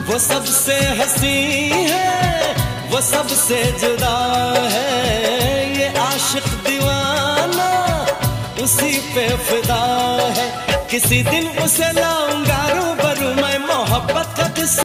वो सबसे हंसी है, वो सबसे जुदा है, ये आशिक दीवाना उसी पे फिदा है। किसी दिन उसे लाऊंगा रूबरू मैं मोहब्बत